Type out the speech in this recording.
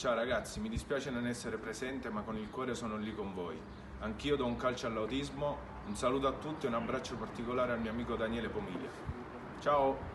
Ciao ragazzi, mi dispiace non essere presente, ma con il cuore sono lì con voi. Anch'io do un calcio all'autismo. Un saluto a tutti e un abbraccio particolare al mio amico Daniele Pomiglia. Ciao!